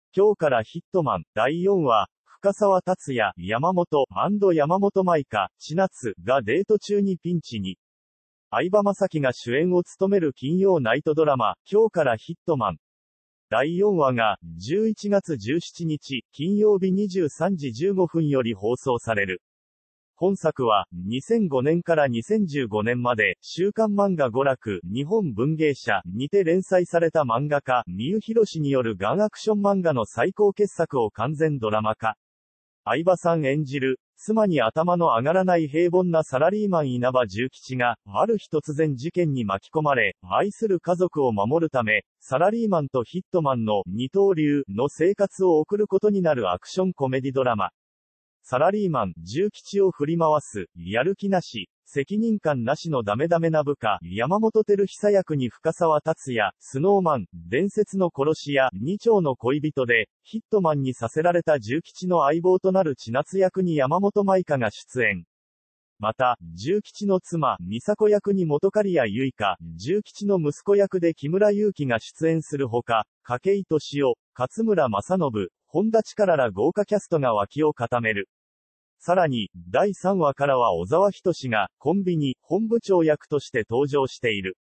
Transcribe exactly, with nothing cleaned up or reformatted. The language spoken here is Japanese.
今日からヒットマン、だいよんわ、深沢達也、山本、山本舞香、千夏がデート中にピンチに。相葉雅紀が主演を務める金曜ナイトドラマ、今日からヒットマン。だいよんわが、じゅういちがつじゅうしちにち、金曜日にじゅうさんじじゅうごふんより放送される。本作は、にせんごねんからにせんじゅうごねんまで、週刊漫画娯楽、日本文芸社にて連載された漫画家、三宇博によるガンアクション漫画の最高傑作を完全ドラマ化。相葉さん演じる、妻に頭の上がらない平凡なサラリーマン稲葉重吉が、ある日突然事件に巻き込まれ、愛する家族を守るため、サラリーマンとヒットマンの二刀流の生活を送ることになるアクションコメディドラマ。サラリーマン、重吉を振り回す、やる気なし、責任感なしのダメダメな部下、山本照久役に深沢達也、スノーマン、伝説の殺し屋、二丁の恋人で、ヒットマンにさせられた重吉の相棒となる千夏役に山本舞香が出演。また、重吉の妻、美佐子役に本刈谷由衣香、重吉の息子役で木村祐希が出演するほか、筧利夫、勝村政信、本田力ら豪華キャストが脇を固める。さらに、だいさんわからは小沢仁志が、コンビニ、本部長役として登場している。